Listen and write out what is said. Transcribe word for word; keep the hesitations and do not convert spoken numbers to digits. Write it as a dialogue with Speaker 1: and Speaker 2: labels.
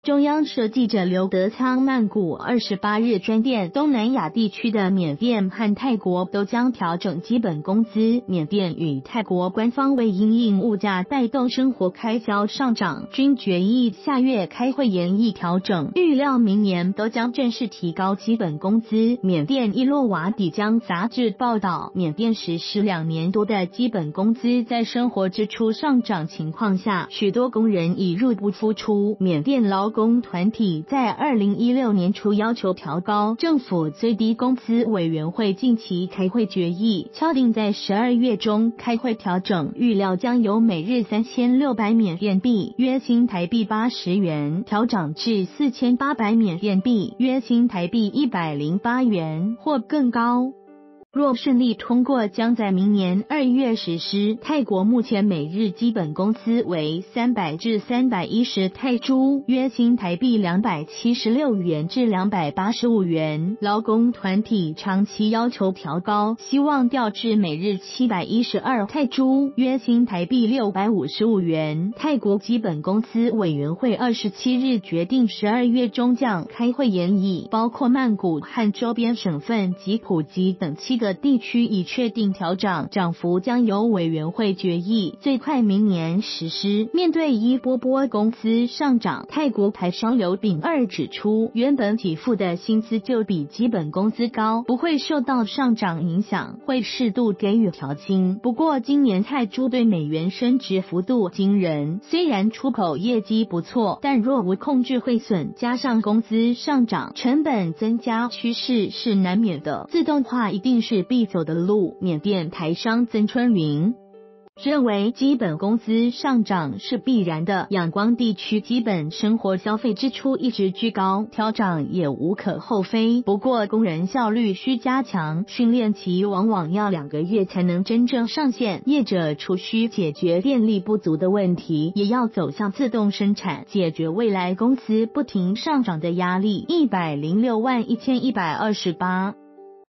Speaker 1: 中央社记者刘德仓曼谷二十八日专电，东南亚地区的缅甸和泰国都将调整基本工资。缅甸与泰国官方为因应物价带动生活开销上涨，均决议下月开会研议调整，预料明年都将正式提高基本工资。缅甸伊洛瓦底江杂志报道，缅甸实施两年多的基本工资在生活支出上涨情况下，许多工人已入不敷出。缅甸劳工团体在二零一六年初要求调高，政府最低工资委员会近期开会决议，敲定在十二月中开会调整，预料将由每日三千六百缅甸币（约新台币八十元）调整至四千八百缅甸币（约新台币一百零八元）或更高。若顺利通过，将在明年二月实施。泰国目前每日基本工资为三百至三百一十泰铢，约新台币两百七十六元至两百八十五元。劳工团体长期要求调高，希望调至每日七百一十二泰铢，约新台币六百五十五元。泰国基本工资委员会二十七日决定，十二月中将开会研议，包括曼谷和周边省份及普吉等七个地区已确定调涨，涨幅将由委员会决议，最快明年实施。面对一波波工资上涨，泰国台商刘炳二指出，原本给付的薪资就比基本工资高，不会受到上涨影响，会适度给予调薪。不过今年泰铢对美元升值幅度惊人，虽然出口业绩不错，但若无控制汇损，加上工资上涨，成本增加趋势是难免的，自动化一定是必走的路。缅甸台商曾春云认为基本工资上涨是必然的，仰光地区基本生活消费支出一直居高，调涨也无可厚非。不过工人效率需加强，训练期往往要两个月才能真正上线，业者除需解决电力不足的问题，也要走向自动生产，解决未来工资不停上涨的压力。一百零六万一千一百二十八